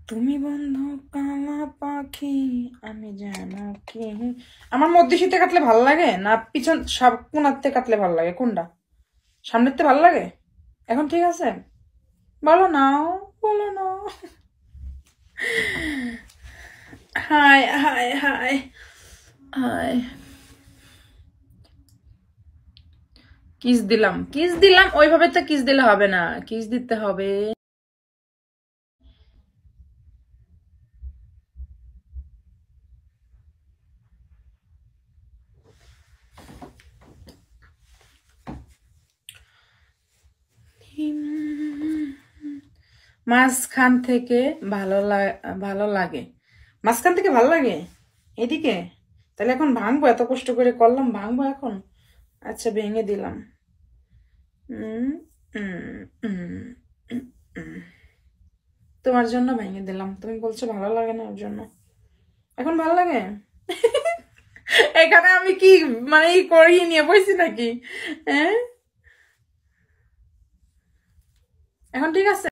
তুমি বন্ধু কালা পাখি, আমি যেন কি। আমার মধ্যে শীতে কাটলে ভাল লাগে না পিছন সব কোনাতে কাটলে ভাল লাগে, কোনটা? সামনেতে ভাল লাগে? এখন ঠিক আছে? বলো নাও, বলো না। Hi hi hi hi. Kiss দিলাম, কিস দিলাম, ওইভাবে তো কিস দিলে হবে না, কিস দিতে হবে। মাঝখান থেকে ভালো লাগে, মাঝখান থেকে ভালো লাগে এদিকে। তাহলে এখন ভাঙবো, এত কষ্ট করে করলাম, ভাঙবো এখন। আচ্ছা ভেঙে দিলাম। উম, উম, উম, উম, উম। তোমার জন্য ভেঙে দিলাম, তুমি বলছো ভালো লাগে না ওর জন্য। এখন ভালো লাগে? এখানে আমি কি মানে করিয়ে নিয়ে বসছি নাকি? হ্যাঁ, এখন ঠিক আছে।